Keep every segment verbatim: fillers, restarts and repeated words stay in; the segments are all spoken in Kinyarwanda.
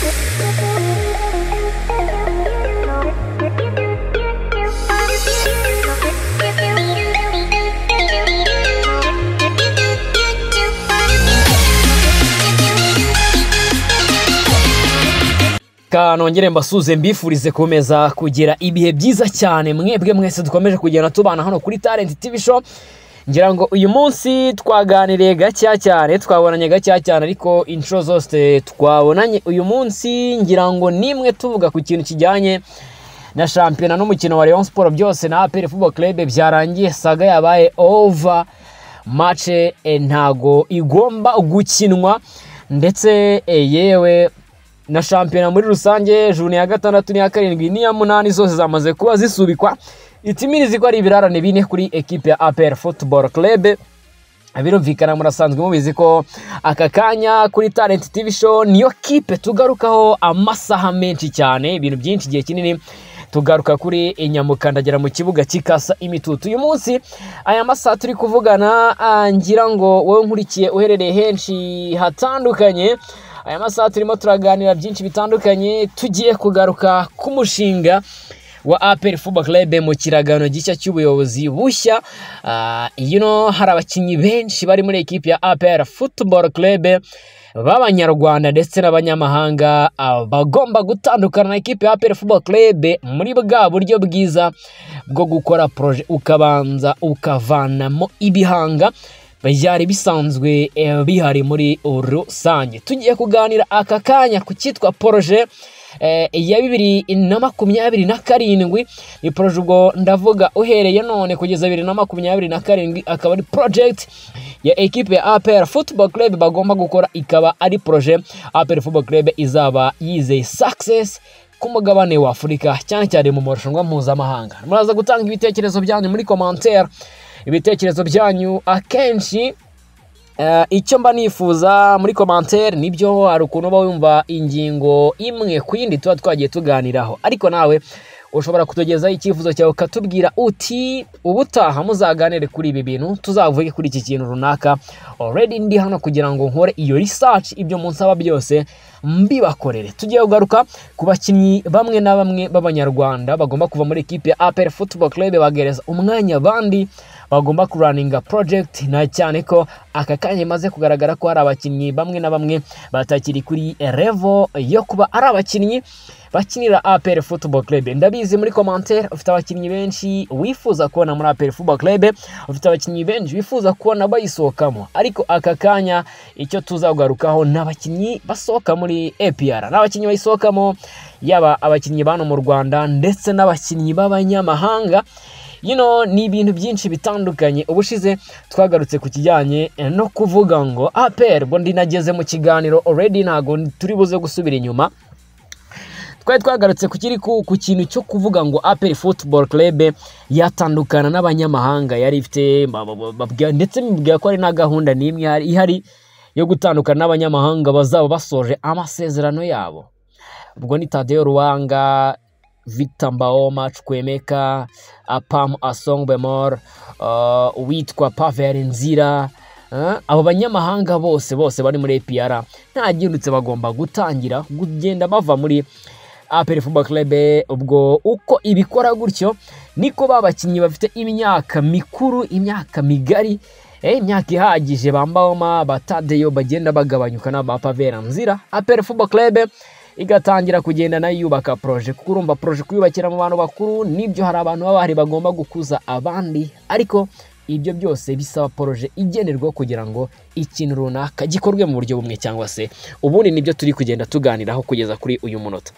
Nongere mbasuze mbifurize komeza kugira ibihe byiza cyane mwebwe mwese dukomeje kugenda tubana hano kuri Talent T V Show. Ngira ngo uyu munsi twaganiriye gacya cyane, twabonanye gacya cyane, ariko intro zose twabonanye uyu munsi ngira ngo nimwe tuvuga ku kintu kijyanye na shampiyona n'umukino wa Rayon Sport, byose na A P R Football Club byarangiye, saga yabaye over, match ntago igomba gukinwa, ndetse yewe na shampiyona muri rusange june ya gatandatu n'iya karindwi n'iya munani zose zamaze kuba zisubikwa. Itimirizi ko ari ibirarane bine kuri equipe ya A P R Football Club. Birumvikana murasanzwe mubizi ko aka kanya kuri Talent T V Show niyo kipe tugarukaho amasaha menshi cyane, ibintu byinshi gihe kinini tugaruka kuri inyamukandagera mu kibuga kikasa imitutu. Uyu munsi aya masaha turi kuvugana, ngira ngo wowe nkurikiye uherereye henshi hatandukanye, aya masaha turimo turaganira byinshi bitandukanye, tugiye kugaruka ku mushinga wa A P R Football Club mu kiragano gishya cy'ubuyobozi bushya. Uh, you know, hari abakinnyi benshi bari muri equipe ya A P R Football Club b'abanyarwanda ndetse n'abanyamahanga uh, bagomba gutandukana na equipe ya A P R Football Club muri bwa buryo bwiza bwo gukora projet ukabanza ukavanamo ibihanga byari bisanzwe eh, bihari muri rusange. Tugiye kuganira aka kanya ku cyitwa projet eh, ya bibiri na makumyabiri na karindwi. Ni projet ubwo ndavuga uhereye none kugeza bibiri na makumyabiri na karindwi, akaba ari project ya equipe ya A P R Football Club bagomba gukora, ikaba ari projet A P R Football Club izaba yizeye success ku mugabane wa Afurika, cyane cyane mu marushanwa mpuzamahanga. Muraza gutanga ibitekerezo byanyu muri commentaire. Ibitekerezo byanyu akenshi uh, icyo mba nifuza muri commentaire nibyo hari ukuntu ba wumva ingingo imwe ku yindi tuba twagiye tuganiraho, ariko nawe ushobora kutugezaho icyifuzo cyawe ukatubwira uti ubutaha muzaganire kuri ibi bintu, tuzavuge kuri iki kintu runaka. Already ndi hano kugira ngo nkore iyo research, ibyo munsaba byose mbibakorere. Tugiye kugaruka ku bakinnyi bamwe na bamwe b'abanyarwanda bagomba kuva muri equipe ya A P R Football Club bagereza umwanya abandi bagomba kuraninga project, na cyane ko aka kanya maze kugaragara ko hari abakinnyi bamwe na bamwe batakiri kuri level yo kuba ari abakinnyi bakinira A P R Football Club. Ndabizi muri commentaire ufite abakinnyi benshi wifuza kubona muri A P R Football Club, ufite abakinnyi benshi wifuza kubona bayisohokamo, ariko aka kanya icyo tuzagarukaho n'abakinnyi basohoka muri A P R, n'abakinnyi bayisohokamo, yaba abakinnyi bano mu Rwanda ndetse n'abakinnyi b'abanyamahanga. You know, ni ibintu byinshi bitandukanye. Ubushize twagarutse ku kijyanye no kuvuga ngo A P R, bo ndinageze mu kiganiro already, ntago turi buze gusubira inyuma. Twari twagarutse ku kiri ku kintu cyo kuvuga ngo A P R Football Club yatandukana n'abanyamahanga, yari ifite ndetse mbibwira ko ari na gahunda n'imwe ihari yo gutandukana n'abanyamahanga bazaba basoje amasezerano yabo. Ubwo ni Tadeo Ruwanga, Victor Mbaoma, Chukwemeka, Apam Asongbemor, uh, witwa Pavel Nzira. Uh, abo banyamahanga bose bose bari muri A P R nta gindutse bagomba gutangira kugenda bava muri A P R Football Club. Ubwo uko ibikora gutyo niko babakinnyi bafite imyaka mikuru, imyaka migari, eh imyaka ihagije, Bambaoma, Batadeyo bagenda bagabanyuka na Pavel Nzira. A P R Football Club igatangira kugenda nayo yubaka project, kuko urumva project kuyubakira mu bantu bakuru nibyo, hari abantu babahari bagomba gukuza abandi, ariko ibyo byose bisaba project igenerwa kugira ngo ikintu runaka gikorwe mu buryo bumwe cyangwa se ubundi. Nibyo turi kugenda tuganiraho kugeza kuri uyu munota.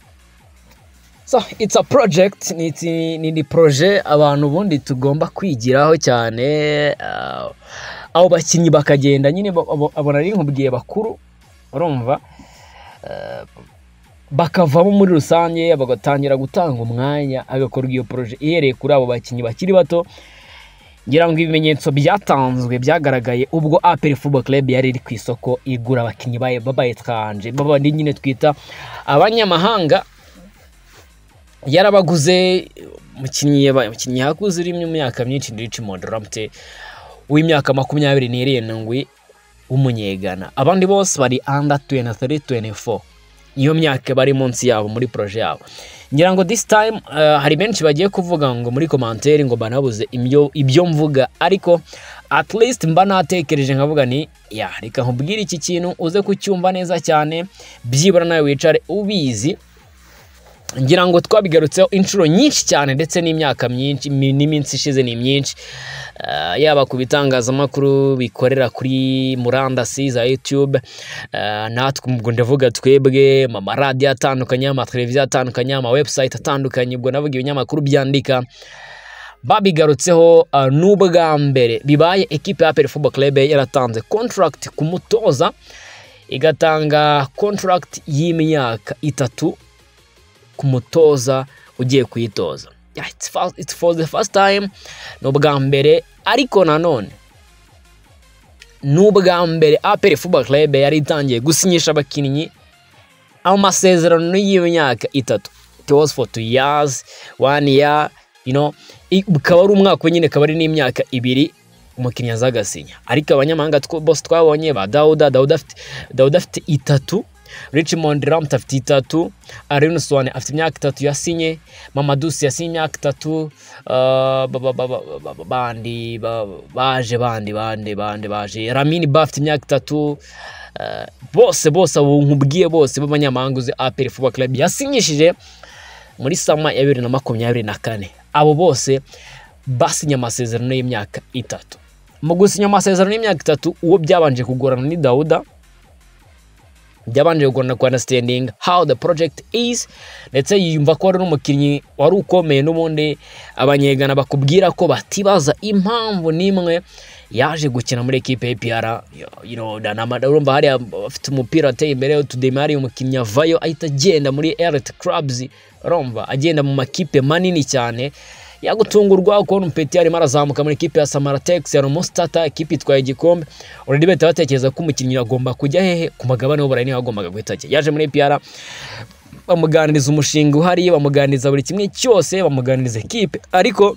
So it's a project, ni ni project abantu bundi tugomba kwigiraho cyane. Uh, abo bakinnyi bakagenda nyine abona ari nkubwiye bakuru, urumva, uh, bakavamo muri rusange bagatangira gutanga umwanya agakorwa iyo project ihereye kuri abo bakinnyi bakiri bato. Ngira ngo ibimenyetso byatanzwe byagaragaye ubwo A P R Football Club yari iri ku isoko igura abakinnyi baye babayitanje babandi nyine twita abanyamahanga. Yarabaguze mukinnyi mukinnyi hakuze iri mu myaka myinshi, Richmond Ramte w'imyaka makumyabiri n'irindwi w'umunyegana. Abandi bose bari under twenty-three twenty-four. niyo myaka bari munsi yabo muri projet yabo. Ngira ngo this time uh, hari benshi bagiye kuvuga ngo muri commentaire ngo banabuze ibyo ibyo mvuga, ariko at least mba natekereje nkavuga ni ya reka nkubwire iki kintu uze kucyumva neza cyane, byibura nawe wicare ubizi. Ngira ngo twabigarutseho inshuro nyinshi cyane ndetse n'imyaka myinshi n'iminsi ishize ni myinshi, uh, yaba ku bitangazamakuru bikorera kuri murandasi za YouTube, uh, natwe ubwo ndavuga twebwe mama radio atandukanye, ama televiziyo atandukanye, ama website atandukanye, ubwo navuga ibinyamakuru byandika babigarutseho. Uh, n'ubwa mbere bibaye equipe ya A P R Football Club yaratanze contract ku mutoza, igatanga contract y'imyaka itatu ku mutoza ugiye kuyitoza. Yeah, it's, fast, it's for the first time, n'ubwa mbere, ariko nanone n'ubwa mbere A P R Football Club yari itangiye gusinyisha abakinnyi amasezerano y'imyaka itatu. It was for two years, one year, you know, bukaba ari umwaka nyine, kaba ari n'imyaka ibiri umukinnyi azagasinya. Ariko abanyamahanga bose twabonye ba Dauda Dauda afite Dauda afite itatu, Richmond Ramt afite itatu, Arun Swane afite imyaka itatu yasinye, Mamadou Sy yasinye imyaka itatu, bandi baje bandi bandi bandi baje Ramini Ba afite imyaka itatu, bose bose abo nkubwiye bose b'abanyamahanga uzi A P R Football Club yasinyishije muri sama ya bibiri na makumyabiri na kane. Abo bose basinya amasezerano y'imyaka itatu. Mu gusinya amasezerano y'imyaka itatu, uwo byabanje kugorana ni Dauda, byabanje kugorana ku understanding how the project is, ndetse yumva ko ari n'umukinnyi wari ukomeye, n'ubundi abanyegana bakubwira ko batibaza impamvu nimwe yaje gukina muri equipe ya A P R. You know, urumva hari afite umupira ateye imbere tudemari, umukinnyi avayo ahita agenda muri elite clubs, urumva agenda mu makipe manini cyane, yagutungurwa uko umpeti ari marazamuka muri equipe ya Samaratex ya Romostata, equipe itwaye igikombe. Already beta batekereza ko umukinnyi agomba kujya hehe ku magabane y'uburayi, niho agombaga guhita ajya. Yaje muri A P R, bamuganiriza umushinga uhari, bamuganiriza buri kimwe cyose, bamuganiriza equipe, ariko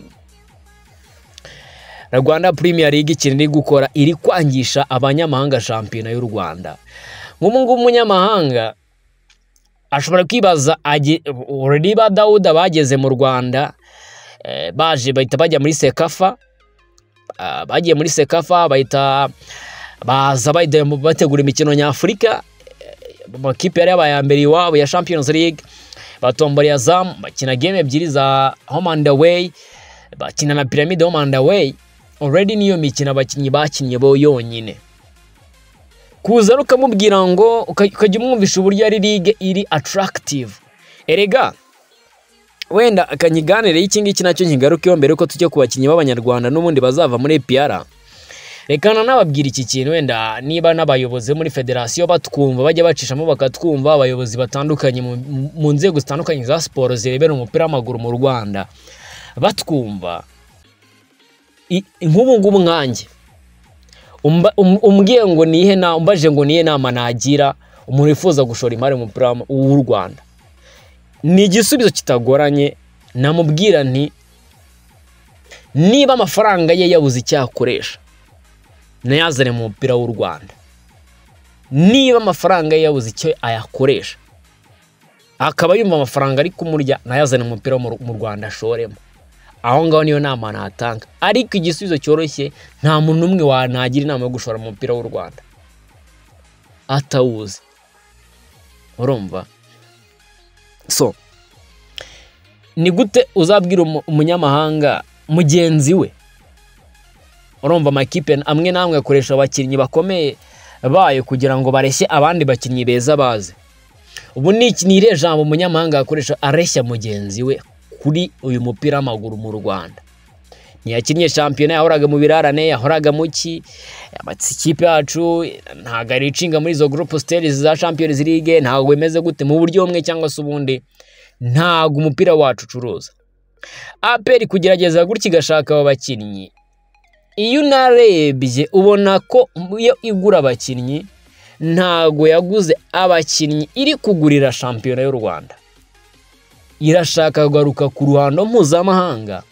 na Rwanda Premier League ikiri gukora iri kwangisha abanyamahanga shampiyona y'u Rwanda. Nk'umungu umunyamahanga ashobora kwibaza, already ba Dauda bageze mu Rwanda, eh, baje bahita bajya muri Sekafa, uh, bagiye muri Sekafa bahita baza bahita bategura imikino nyafurika, mu kipe yari yabaye mbere iwabo ya Champions League, batombora yazam bakina game ebyiri za home and away, bakina na Pyramid home and away. Already niyo mikino abakinnyi bakinnye bo yonyine. Kuza rukamubwira ngo ukajya umwumvisha uburyo ari league iri attractive. Erega wenda akanyiganire iki ngiki nacyo nkigarukeho mbere ko tujye ku bakinnyi b'abanyarwanda n'ubundi bazava muri A P R. Rekana nababwira iki kintu, wenda niba n'abayobozi muri federation batwumva bajya bacishamo bakatwumva, abayobozi batandukanye mu nzego zitandukanye za sport zirebera umupira w'amaguru mu Rwanda batwumva, nk'ubu ngubu nkanjye umbwiye ngo nihe na umbaje ngo nihe nama nagira umuntu wifuza gushora imari mu mupira w'u Rwanda, ni igisubizo kitagoranye. Namubwira nti niba amafaranga ye yabuze icyakoresha nayazane mu mupira w'u Rwanda, niba amafaranga ye yabuze icyo ayakoresha akaba yumva amafaranga ari kumurya nayazane mu mupira mu Rwanda ashoremo. Aho ngaho niyo nama natanga, ariko igisubizo cyoroshye nta muntu umwe wanagira inama yo gushora mu mupira w'u Rwanda atawuzi, urumva. So ni gute uzabwira umunyamahanga mugenzi we, urumva amakipe amwe namwe akoresha abakinnyi bakomeye bayo kugira ngo bareshye abandi bakinnyi beza baze. Ubu ni iki nire jambo umunyamahanga akoresha areshya mugenzi we kuri uyu mupira w'amaguru mu Rwanda? Niyakinnye shampiyona, yahoraga mu birarane, yahoraga mu ki, amakipe yacu ntago ari icinga muri zo group stages za Champions League, ntago bemeze gute mu buryo bumwe cyangwa se ubundi, ntago umupira wacu ucuruza. A P R kugerageza gutya igashaka aba bakinnyi, iyo narebye ubona ko iyo igura abakinnyi ntago yaguze abakinnyi iri kugurira shampiyona y'u Rwanda, irashaka kugaruka ku ruhando mpuzamahanga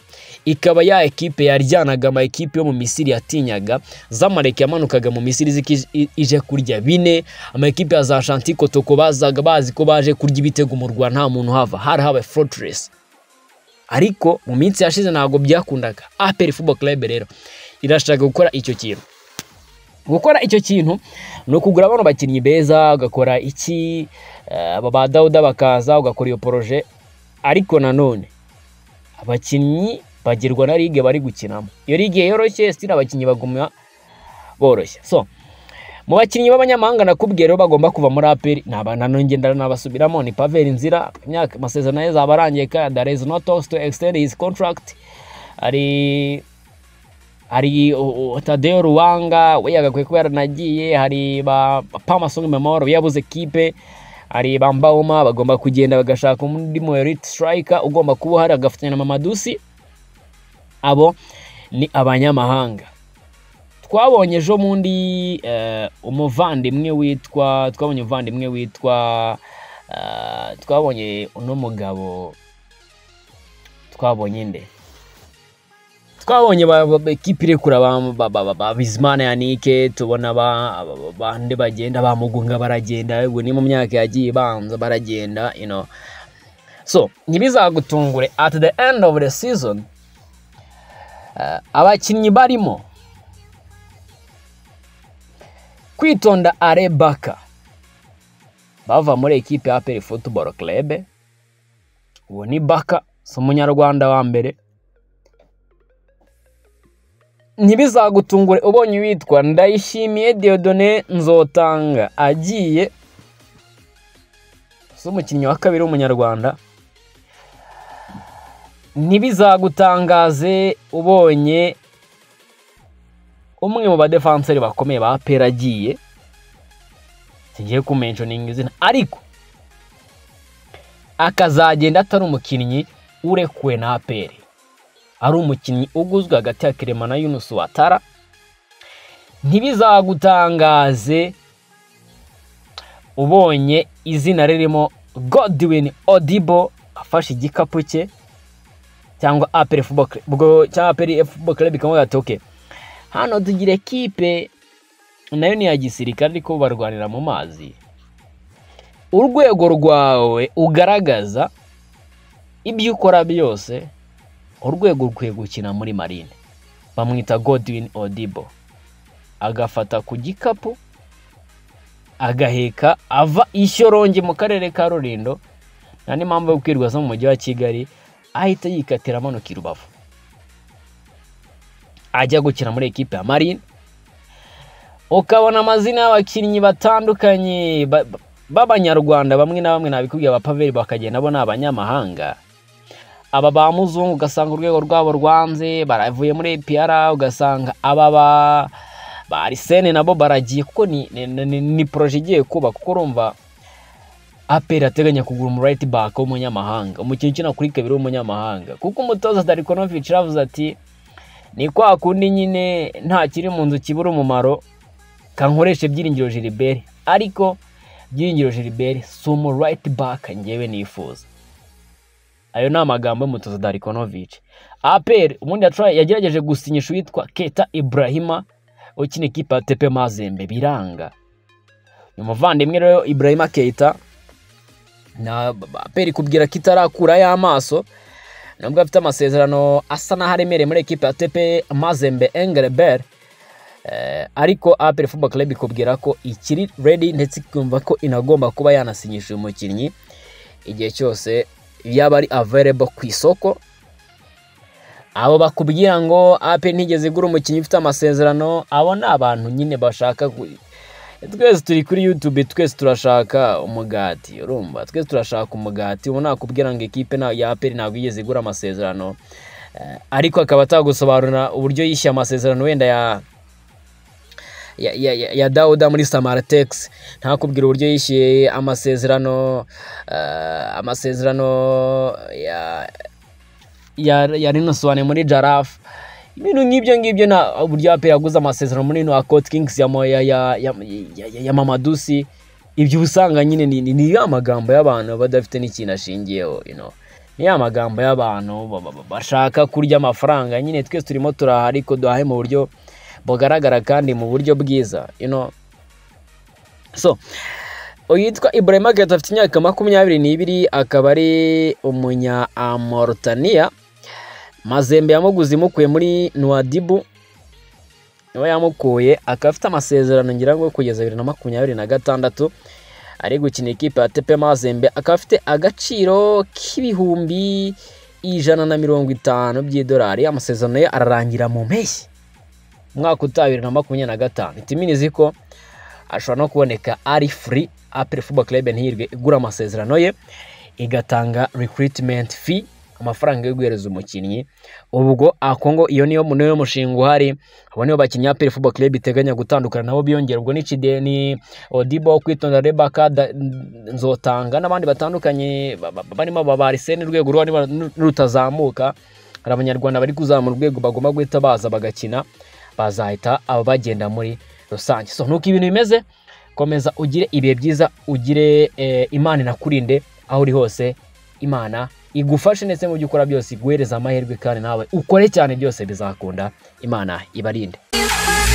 ikaba ya ekipe yaryanaga ama ekipe yo mu Misiri yatinyaga. Zamalek yamanukaga mu Misiri ije kurya bine, ama ekipe ya za Ashanti Kotoko bazaga bazi ko baje kurya ibitego mu Rwanda nta muntu hava, hari haba fortress. Ariko mu minsi yashize ntago byakundaga. A P R Football Club rero irashaka gukora icyo kintu. Gukora icyo kintu no kugura bano bakinnyi beza, ugakora iki aba ba Dauda bakaza ugakora iyo projet, ariko nanone abakinnyi bagirwa na ligue bari gukinamo. Iyo ligue yoroshye stira abakinnyi baguma boroshye. So mu bakinnyi b'abanyamahanga nakubwiye rero bagomba kuva muri A P R nabana nongenda nabasubiramo ni Pavel Nzira, imyaka amasezerano ye zabarangiye ka there is no talks to extend his contract. Ari hari Tadeo Ruwanga we yagakwiye kuba yaranagiye, hari ba Pamasong Memoro yabuze equipe, hari Bambauma bagomba kugenda bagashaka undi mu elite striker ugomba kuba hari agafatanya na Mamadusi. Abo ni abanyamahanga. Twabonye ejo mundi uh, umuvandimwe witwa twabonye umuvandimwe witwa uh, twabonye uno mugabo twabonye nde twabonye ekipe ire kura ba Bizimana Yannick, tubona ba bande bagenda ba Mugunga baragenda, yego ni mu myaka yagiye banza baragenda, you know. So ntibizagutungure at the end of the season uh, abakinnyi barimo Kwitonda Arebaka bava muri ekipe ya A P R Football Club. Uwo ni Baka, so umunyarwanda wa mbere. Ntibizagutungure ubonye witwa Ndayishimiye Dieudonné Nzotanga agiye, so umukinnyi wa kabiri w'umunyarwanda. Ntibizagutangaze ubonye umwe mu badefenseur bakomeye ba A P R agiye, singiye ku mentioning izina, ariko akazagenda atari umukinnyi urekuwe na A P R, ari umukinnyi uguzwe hagati ya Clement na Yunus Watara. Ntibizagutangaze ubonye izina ririmo Godwin Odibo afashe igikapu cye, cyangwa A P R Football Club cyangwa A P R Football Club kamwe gatoke. Hano tugira ekipe nayo ni ya gisirikare ariko barwanira mu mazi. Urwego rwawe ugaragaza ibyo ukora byose, urwego rukwiye gukina muri marine. Bamwita Godwin Odibo, agafata ku gikapu agaheka ava Ishyorongi mu karere ka Rulindo, nani mpamvu yo kwirwaza mu mujyi wa Kigali, ahita yikatira amanuka i Rubavu ajya gukina muri ekipe ya Marine. Ukabona amazina y'abakinnyi batandukanye b'abanyarwanda bamwe na bamwe nabikubwiye, aba Pavel bakagenda bo n'abanyamahanga. Aba ba Muzungu ugasanga urwego rwabo rwanze baravuye muri A P R, ugasanga aba ba ba Arsene nabo baragiye kuko ni ni, ni projet igiye kuba, kuko urumva A P R ateganya kugura mu right back w'umunyamahanga, umukinnyi ukina kuri kabiri w'umunyamahanga, kuko umutoza Darikonovic yavuze ati ni kwa kundi nyine nta kiri mu nzu kibura umumaro, kankoreshe Byiringiro Gilbert, ariko Byiringiro Gilbert sumo right back ngewe nifuza. Ayo ni amagambo y'umutoza Darikonovic. A P R ubundi yagerageje gusinyisha witwa Keta Ibrahima ukina ekipa T P Mazembe biranga. Umuvandimwe rero Ibrahima Keita na A P R kubwira kitarakura y'amaso, nubwo afite amasezerano asa na haremereye muri ekipa ya T P Mazembe Engelbert, eh, ariko A P R Football Club ikubwira ko ikiri ready ndetse ikumva ko inagomba kuba yanasinyisha umukinnyi igihe cyose yaba ari available ku isoko. Abo bakubwira ngo A P R ntigeze igura umukinnyi ufite amasezerano, abo ni abantu nyine bashaka. Twese turi kuri YouTube, twese turashaka umugati, urumva twese turashaka umugati. Ubu nakubwira ngo ekipe na ya A P R ntabwo yigeze igura amasezerano, uh, ariko akaba atagusobanura uburyo yishyuye amasezerano wenda ya ya ya, ya, ya Dauda muri Samartex, ntakubwira uburyo yishyuye amasezerano uh, amasezerano ya ya ya Rino Swane muri Jaraf. Ibintu nk'ibyo ngibyo na uburyo A P R yaguze amasezerano muri no Court Kings ya ya ya, ya, ya, ya Mamadusi. Ibyo usanga nyine ni, ni amagambo y'abantu badafite n'ikintu ashingiyeho, you know. ni ya magambo y'abantu bashaka kurya amafaranga nyine twese turimo turaha ariko duhahe mu buryo bugaragara kandi mu buryo bwiza you know so uyitwa Ibrahima Keita afite imyaka makumyabiri n'ibiri akaba ari umunya Mauritania. Mazembe yamuguze imukuye muri Nouadhibou niwe yamukuye akaba afite amasezerano ngira ngo kugeza bibiri na makumyabiri na gatandatu ari gukina ikipe ya T P Mazembe akaba afite agaciro k'ibihumbi ijana na mirongo itanu by'idolari. Amasezerano ye ararangira mu mpeshyi mwaka utaha bibiri na makumyabiri na gatanu. Itiminizi ko ashobora no kuboneka ari free A P R Football Club ntihirwe igura amasezerano ye igatanga recruitment fee amafaranga yo guhereza umukinnyi. Ubwo akongo iyo niyo muno mushinga uhari abo niyo bakinnyi A P R Football Club iteganya gutandukana nabo biyongera ubwo n'Ikideni Odibo kwitonda Rebaka Nzotanga n'abandi batandukanye barimo babarisene rwego rutazamuka. Hari abanyarwanda bari kuzamura urwego bagomba guhita baza bagakina bazahita aba bagenda muri rusange. So nuko ibintu bimeze komeza ugire ibihe byiza ugire eh, Imana inakurinde aho uri hose. Imana igufashe ndetse mu byo ukora byose iguhereza amahirwe kandi nawe ukore cyane byose bizakunda. Imana ibarinde.